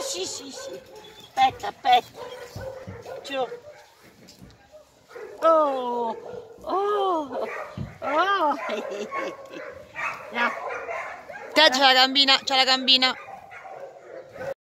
sì, sì, sì. Aspetta, aspetta. Giù. Oh, oh, oh. No. Te c'è la gambina, c'è la gambina.